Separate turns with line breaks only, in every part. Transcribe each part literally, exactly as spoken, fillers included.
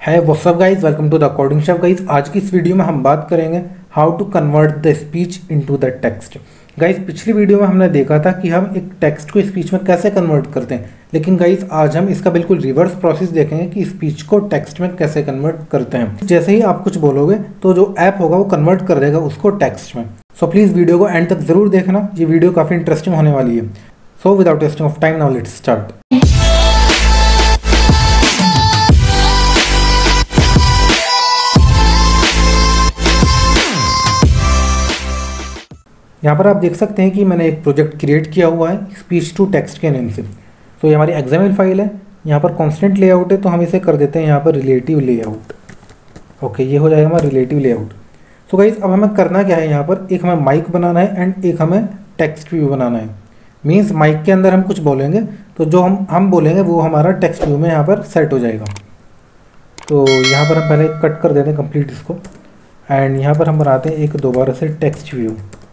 है what's up guys, welcome to the coding chef guys. आज की इस वीडियो में हम बात करेंगे how to convert the speech into the text. Guys पिछली वीडियो में हमने देखा था कि हम एक टेक्स्ट को स्पीच में कैसे कन्वर्ट करते हैं, लेकिन गाइज आज हम इसका बिल्कुल रिवर्स प्रोसेस देखेंगे कि स्पीच को टेक्स्ट में कैसे कन्वर्ट करते हैं। जैसे ही आप कुछ बोलोगे तो जो ऐप होगा वो कन्वर्ट कर देगा उसको टेक्स्ट में। सो प्लीज़ वीडियो को एंड तक जरूर देखना, ये वीडियो काफ़ी इंटरेस्टिंग होने वाली है। So without wasting of time now let's start. यहाँ पर आप देख सकते हैं कि मैंने एक प्रोजेक्ट क्रिएट किया हुआ है स्पीच टू टेक्स्ट के नेम से। तो ये हमारी एक्सएमएल फाइल है, यहाँ पर कॉन्स्टेंट लेआउट है तो हम इसे कर देते हैं यहाँ पर रिलेटिव लेआउट। ओके, ये हो जाएगा हमारा रिलेटिव लेआउट। सो गाइस अब हमें करना क्या है, यहाँ पर एक हमें माइक बनाना है एंड एक हमें टेक्स्ट व्यू बनाना है। मीन्स माइक के अंदर हम कुछ बोलेंगे तो जो हम हम बोलेंगे वो हमारा टेक्स्ट व्यू में यहाँ पर सेट हो जाएगा। तो यहाँ पर हम पहले कट कर देते हैं कंप्लीट इसको एंड यहाँ पर हम बनाते हैं एक दोबारा से टेक्स्ट व्यू।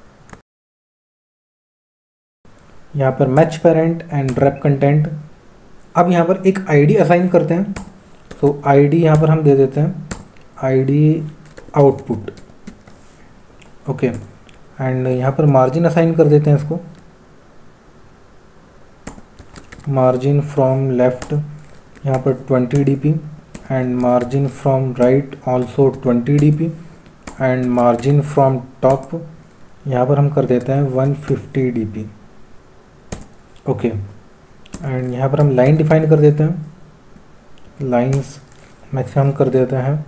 यहाँ पर match parent and wrap content. अब यहाँ पर एक आईडी असाइन करते हैं। तो आईडी यहाँ पर हम दे देते हैं आईडी आउटपुट। ओके, एंड यहाँ पर मार्जिन असाइन कर देते हैं इसको, मार्जिन फ्रॉम लेफ्ट यहाँ पर twenty D P and margin from right also twenty D P and margin from top यहाँ पर हम कर देते हैं one fifty D P. Okay, and यहाँ पर हम लाइन डिफाइन कर देते हैं, लाइंस मैक्सिमम कर देते हैं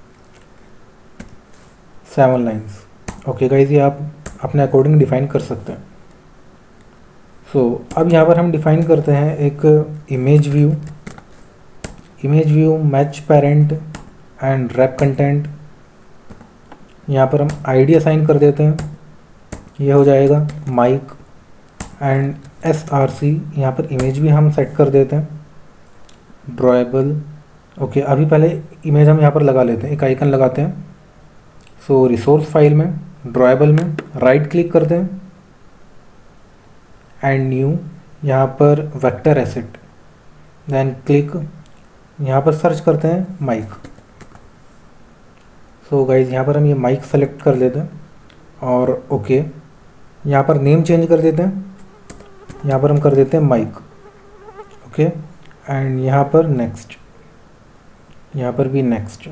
सेवन लाइंस। ओके गाइज, ये आप अपने अकॉर्डिंग डिफाइन कर सकते हैं। सो so, अब यहाँ पर हम डिफाइन करते हैं एक image view. Image view match parent and wrap content. यहाँ पर हम आईडी असाइन कर देते हैं, ये हो जाएगा mic and S R C. यहाँ पर इमेज भी हम सेट कर देते हैं ड्रॉएबल। ओके, अभी पहले इमेज हम यहाँ पर लगा लेते हैं, एक आइकन लगाते हैं। सो रिसोर्स फाइल में ड्रॉएबल में राइट क्लिक करते हैं एंड न्यू, यहाँ पर वेक्टर एसेट, देन क्लिक, यहाँ पर सर्च करते हैं माइक। सो गाइज यहाँ पर हम ये माइक सेलेक्ट कर लेते हैं और ओके, यहाँ पर नेम चेंज कर देते हैं, यहाँ पर हम कर देते हैं माइक। ओके, एंड यहाँ पर नेक्स्ट, यहाँ पर भी नेक्स्ट।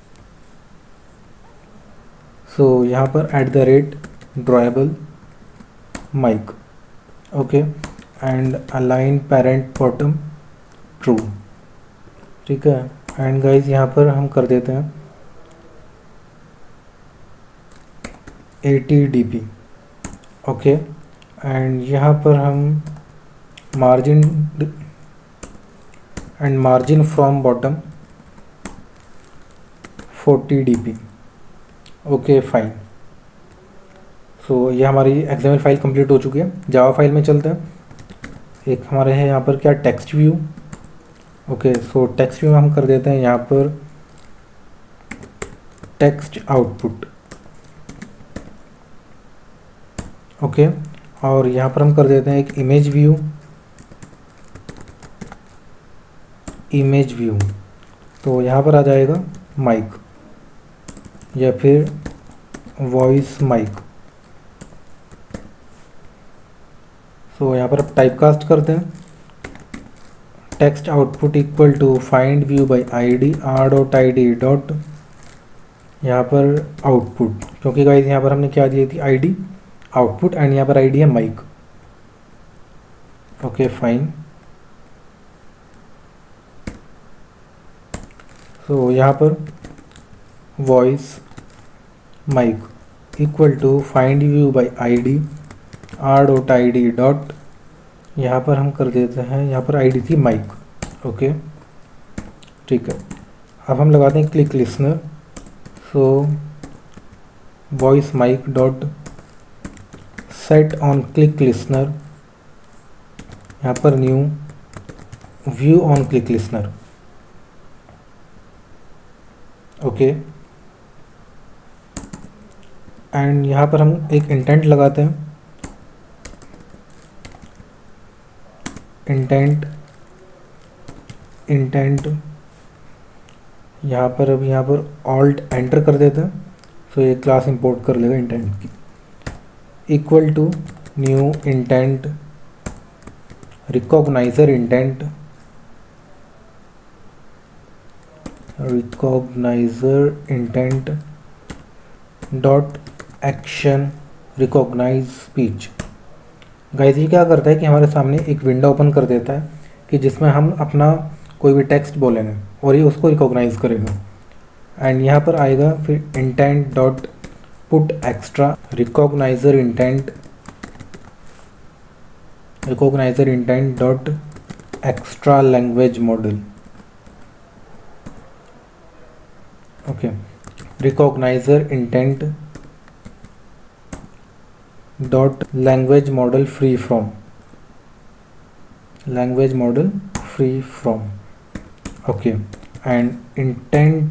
सो यहाँ पर at the rate drawable mic. Okay, and align parent bottom true. ठीक है, एंड गाइज यहाँ पर हम कर देते हैं eighty D P. Okay, and यहाँ पर हम margin and margin from bottom forty D P. Okay fine. So ये हमारी एक्सएमएल फाइल कंप्लीट हो चुकी है। जावा फाइल में चलते हैं। एक हमारे है यहाँ पर क्या text view. Okay, so text view में हम कर देते हैं यहाँ पर टेक्स्ट आउटपुट। ओके okay, और यहाँ पर हम कर देते हैं एक इमेज व्यू। इमेज व्यू तो यहाँ पर आ जाएगा माइक या फिर वॉइस माइक। सो यहाँ पर अब टाइपकास्ट करते हैं text output equal to find view by I D R dot I D dot यहाँ पर आउटपुट, क्योंकि गाइस यहाँ पर हमने क्या दी थी आईडी आउटपुट एंड यहाँ पर आईडी है माइक। Okay fine. सो यहाँ पर voice mic equal to find view by ID R dot I D dot यहाँ पर हम कर देते हैं, यहाँ पर आईडी थी माइक। ओके ठीक है, अब हम लगाते हैं click listener. So voice mic dot set on click listener, यहाँ पर new view on click listener. Okay, and यहाँ पर हम एक इंटेंट लगाते हैं, इंटेंट इंटेंट यहाँ पर अब यहाँ पर ऑल्ट एंटर कर देते हैं, सो ये क्लास इंपोर्ट कर लेगा इंटेंट की। Equal to new intent recognizer intent recognizer intent dot action recognize speech. Guys ये क्या करता है कि हमारे सामने एक विंडो ओपन कर देता है कि जिसमें हम अपना कोई भी टेक्स्ट बोलेंगे और ये उसको रिकॉग्नाइज करेगा। एंड यहाँ पर आएगा फिर intent dot put extra recognizer intent recognizer intent dot extra language model. Okay, recognizer intent dot language model free from language model free from. Okay, and intent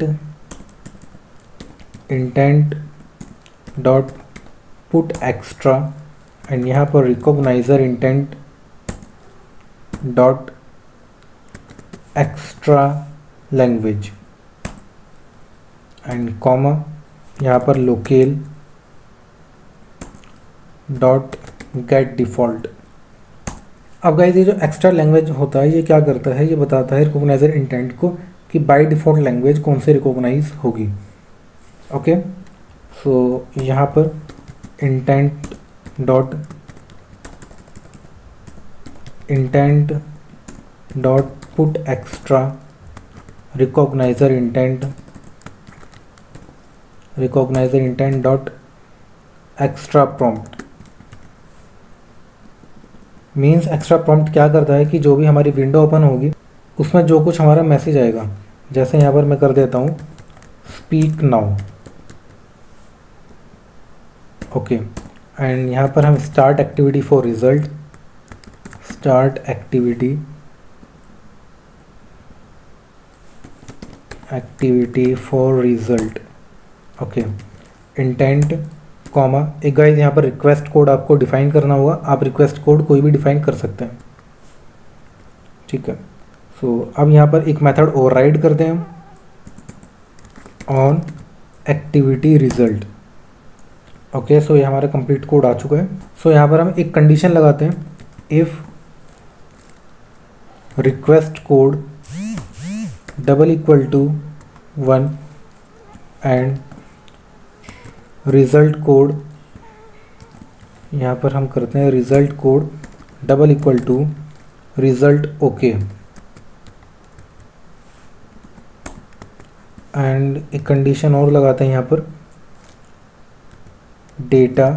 intent dot put extra and यहाँ पर recognizer intent dot extra language and comma यहाँ पर locale dot get default. अब guys ये जो extra language होता है ये क्या करता है, ये बताता है रिकॉग्नाइजर इंटेंट को कि बाय डिफ़ॉल्ट लैंग्वेज कौन से रिकॉग्नाइज होगी। ओके, सो यहाँ पर intent dot intent dot put extra recognizer intent recognizer intent dot extra prompt. Means extra prompt क्या करता है कि जो भी हमारी विंडो ओपन होगी उसमें जो कुछ हमारा मैसेज आएगा, जैसे यहाँ पर मैं कर देता हूँ स्पीक नाउ। ओके, एंड यहाँ पर हम start activity for result start activity activity for result. Okay, intent comma एक गाइस यहाँ पर रिक्वेस्ट कोड आपको डिफाइन करना होगा। आप रिक्वेस्ट कोड कोई भी डिफाइन कर सकते हैं, ठीक है। सो so, अब यहाँ पर एक मेथड ओवरराइड करते हैं on activity result. Okay, so ये हमारा कंप्लीट कोड आ चुका है। सो so, यहाँ पर हम एक कंडीशन लगाते हैं, if request code double equal to one and result code, यहाँ पर हम करते हैं result code double equal to result okay. And एक कंडीशन और लगाते हैं यहाँ पर, data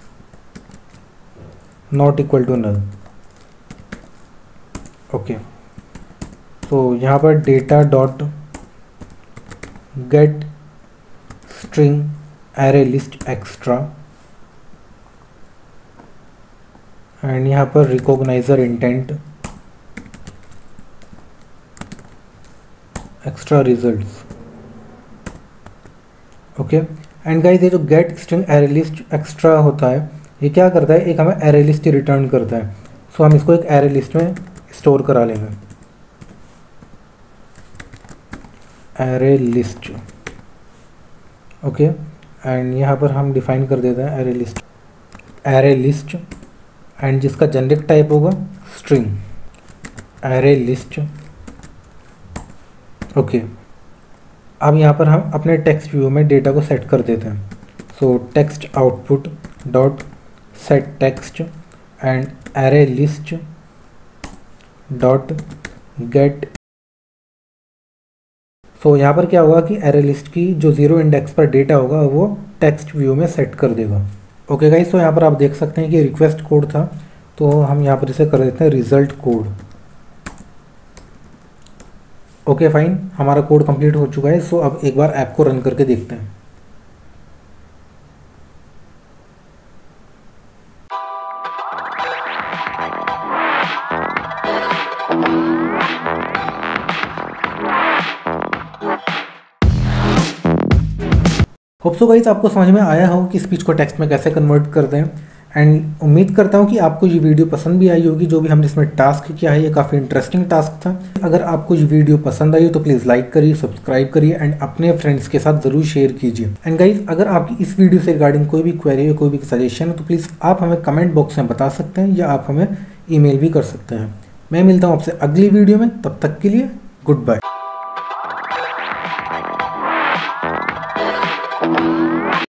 not equal to null. Okay, तो यहाँ पर data dot get string array list extra and यहाँ पर recognizer intent extra results. Okay, and guys ये जो get string array list extra होता है ये क्या करता है, एक हमें एरे लिस्ट रिटर्न करता है। सो हम इसको एक एरे लिस्ट में स्टोर करा लेंगे, एरे लिस्ट। ओके, एंड यहाँ पर हम डिफाइन कर देते हैं array list array list and जिसका जेनेरिक टाइप होगा स्ट्रिंग एरे लिस्ट। ओके, अब यहाँ पर हम अपने टेक्स्ट व्यू में डेटा को सेट कर देते हैं। So text output dot set text and array list dot get. So यहाँ पर क्या होगा कि एरे लिस्ट की जो जीरो इंडेक्स पर डेटा होगा वो टेक्स्ट व्यू में सेट कर देगा। ओके गाइस, तो यहाँ पर आप देख सकते हैं कि रिक्वेस्ट कोड था, तो हम यहाँ पर इसे कर देते हैं रिजल्ट कोड। ओके फाइन, हमारा कोड कंप्लीट हो चुका है। सो अब एक बार ऐप को रन करके देखते हैं। होप सो गाइस आपको समझ में आया हो कि स्पीच को टेक्स्ट में कैसे कन्वर्ट करते हैं। एंड उम्मीद करता हूँ कि आपको ये वीडियो पसंद भी आई होगी। जो भी हमने इसमें टास्क किया है ये काफ़ी इंटरेस्टिंग टास्क था। अगर आपको ये वीडियो पसंद आई हो तो प्लीज़ लाइक करिए, सब्सक्राइब करिए एंड अपने फ्रेंड्स के साथ ज़रूर शेयर कीजिए। एंड गाइज, अगर आपकी इस वीडियो से रिगार्डिंग कोई भी क्वेरी या कोई भी सजेशन है तो प्लीज़ आप हमें कमेंट बॉक्स में बता सकते हैं या आप हमें ईमेल भी कर सकते हैं। मैं मिलता हूँ आपसे अगली वीडियो में, तब तक के लिए गुड बाय।